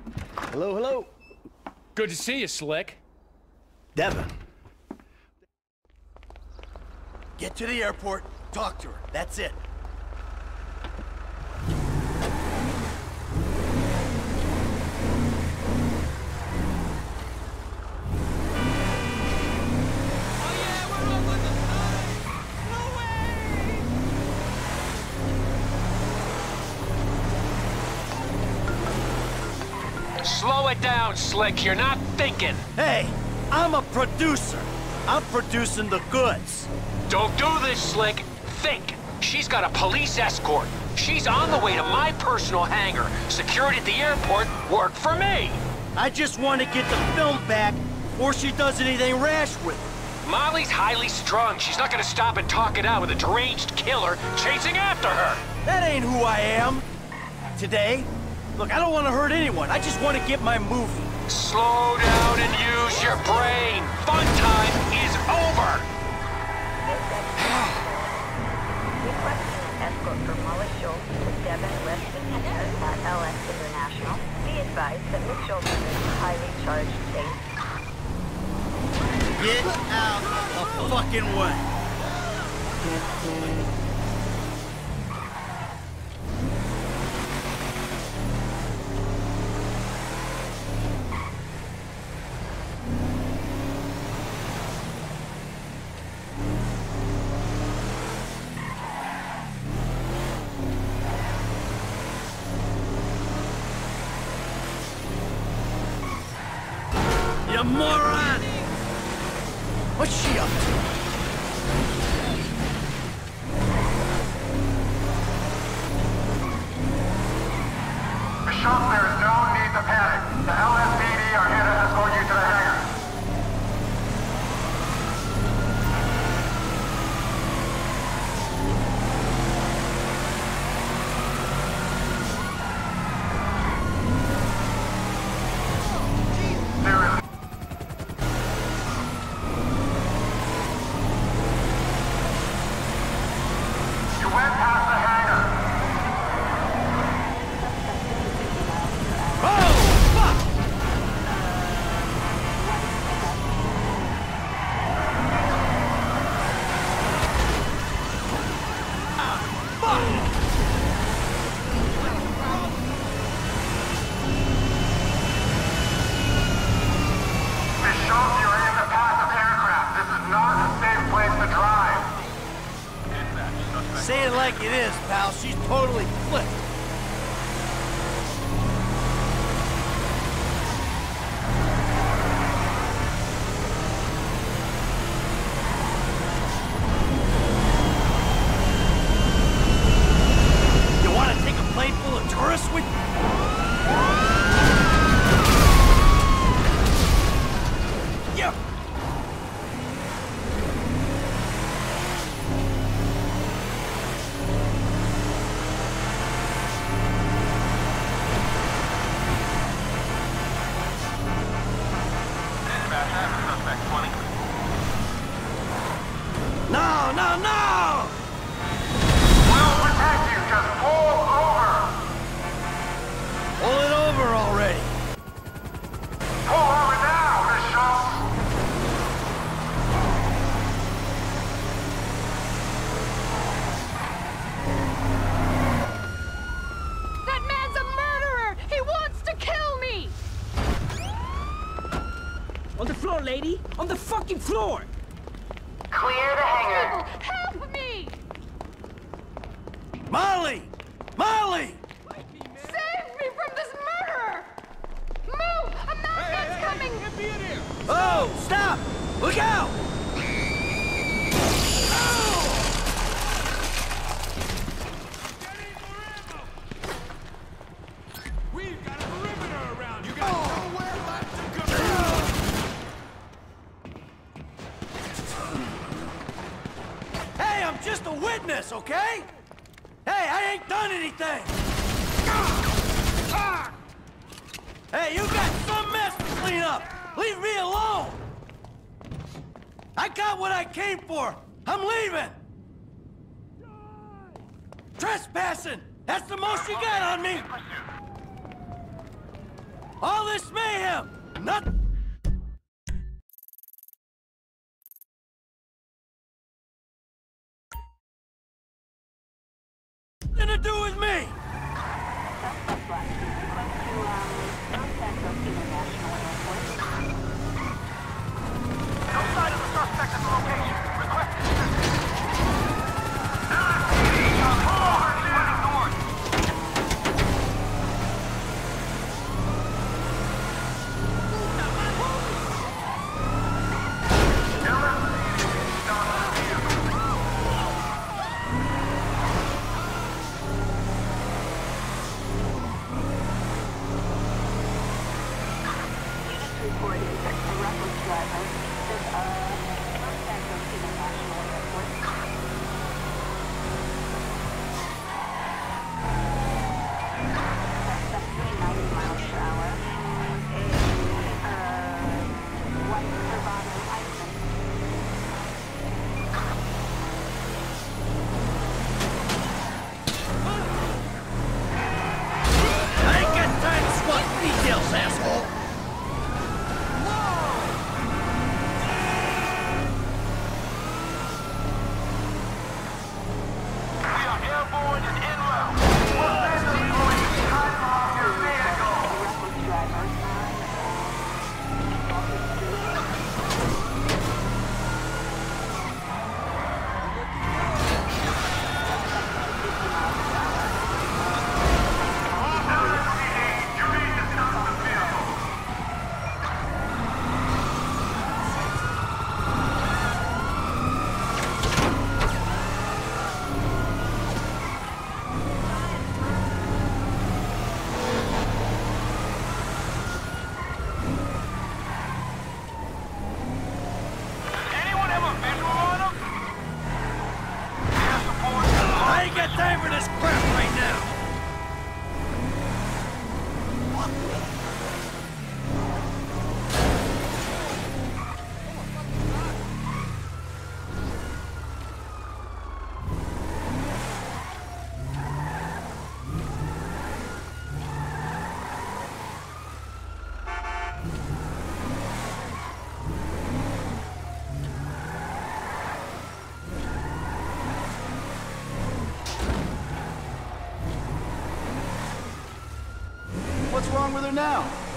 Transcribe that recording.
Hello, hello. Good to see you, Slick. Devin. Get to the airport, talk to her. That's it. Slow it down, Slick. You're not thinking. Hey, I'm a producer. I'm producing the goods. Don't do this, Slick. Think. She's got a police escort. She's on the way to my personal hangar. Security at the airport worked for me. I just want to get the film back before she does anything rash with it. Molly's highly strung. She's not gonna stop and talk it out with a deranged killer chasing after her. That ain't who I am. Today, look, I don't want to hurt anyone. I just want to get my movie. Slow down and use your brain. Fun time is over. Requesting an escort for Molly Schultz to Devin at Los International. Be advised that Ms. Schultz is in a highly charged state. Get out of the fucking way. You moron! What's she up to? Bishop, there is no need to panic. The LSPD are here to escort you to the hangar. Say it like it is, pal. She's totally flipped. You want to take a plane full of tourists with you? Yeah. No, no, no! We'll protect you. Just pull over. Pull it over already. Pull over now, Miss Schultz. That man's a murderer! He wants to kill me! On the floor, lady! On the fucking floor! Clear the hangar. Help me! Molly! Molly! Save me from this murderer! Move! A madman's coming! Oh, stop! Look out! We've got a perimeter around. You got nowhere left to go. Hey, I'm just a witness, okay? Hey, I ain't done anything! Hey, you got some mess to clean up! Leave me alone! I got what I came for! I'm leaving! Trespassing! That's the most you got on me! All this mayhem! Nothing to do with me! Suspect left. Request to, Los Santos International Airport. No sign of the suspect at the location. Request assistance. LSPD, pull over, he's heading north. Reporting a reckless driver at Los Santos International Airport. Suspect doing 90 miles per hour. A white Curvado license. I ain't got time to squat details, asshole! We are airborne and en route. Los Santos police, time off your vehicle. A reckless driver on Walker Street. LSPD, you need to stop the vehicle. Anyone have a visual on him? Air support. I ain't got time for this crap right now! What's wrong with her now?